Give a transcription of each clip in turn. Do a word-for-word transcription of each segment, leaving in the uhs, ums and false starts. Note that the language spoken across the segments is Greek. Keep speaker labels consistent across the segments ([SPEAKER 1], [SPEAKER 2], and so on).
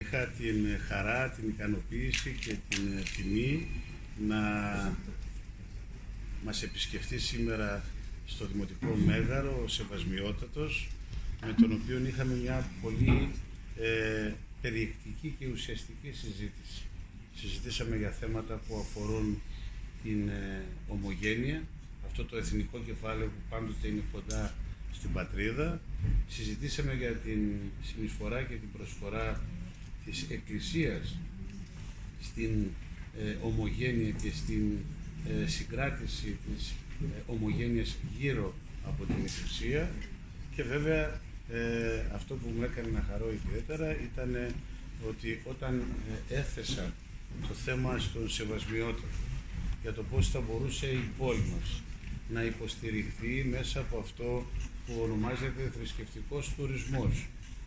[SPEAKER 1] είχα την χαρά, την ικανοποίηση και την τιμή να μας επισκεφτεί σήμερα στο Δημοτικό Μέγαρο ο Σεβασμιότατος, με τον οποίο είχαμε μια πολύ ε, περιεκτική και ουσιαστική συζήτηση. Συζητήσαμε για θέματα που αφορούν την ε, ομογένεια, αυτό το εθνικό κεφάλαιο που πάντοτε είναι κοντά στην πατρίδα. Συζητήσαμε για την συνεισφορά και την προσφορά της Εκκλησίας στην ε, ομογένεια και στην ε, συγκράτηση της ε, ομογένειας γύρω από την Εκκλησία, και βέβαια ε, αυτό που μου έκανε να χαρώ ιδιαίτερα ήταν ότι όταν ε, έθεσα το θέμα στον Σεβασμιότατο για το πώς θα μπορούσε η πόλη μας να υποστηριχθεί μέσα από αυτό που ονομάζεται θρησκευτικός τουρισμός.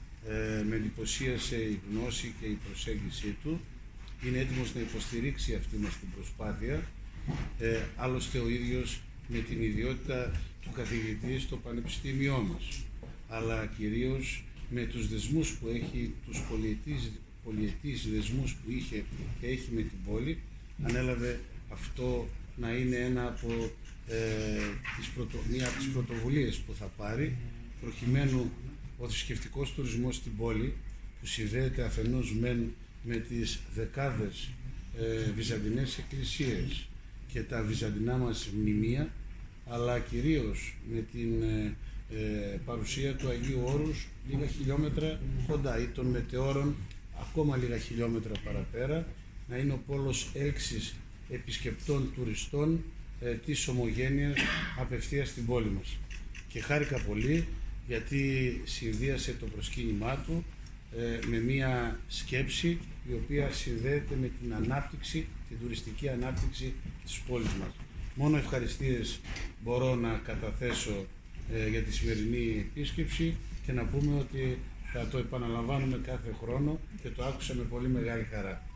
[SPEAKER 1] Ε, με εντυπωσίασε η γνώση και η προσέγγιση του. Είναι έτοιμος να υποστηρίξει αυτή μας την προσπάθεια. Ε, άλλωστε ο ίδιος με την ιδιότητα του καθηγητή στο Πανεπιστήμιό μας, αλλά κυρίως με τους δεσμούς που έχει, τους πολυετής, πολυετής δεσμούς που είχε και έχει με την πόλη, ανέλαβε αυτό να είναι ένα από ε, τις πρωτο, μία από τις πρωτοβουλίες που θα πάρει, προκειμένου ο θρησκευτικός τουρισμός στην πόλη, που συνδέεται αφενός μεν με τις δεκάδες ε, βυζαντινές εκκλησίες και τα βυζαντινά μας μνημεία, αλλά κυρίως με την ε, ε, παρουσία του Αγίου Όρους λίγα χιλιόμετρα κοντά, ή των μετεώρων ακόμα λίγα χιλιόμετρα παραπέρα, να είναι ο πόλος έλξης επισκεπτών τουριστών ε, της ομογένειας απευθείας στην πόλη μας. Και χάρηκα πολύ γιατί συνδύασε το προσκύνημά του ε, με μία σκέψη η οποία συνδέεται με την ανάπτυξη, την τουριστική ανάπτυξη της πόλης μας. Μόνο ευχαριστίες μπορώ να καταθέσω ε, για τη σημερινή επίσκεψη, και να πούμε ότι θα το επαναλαμβάνουμε κάθε χρόνο, και το άκουσα με πολύ μεγάλη χαρά.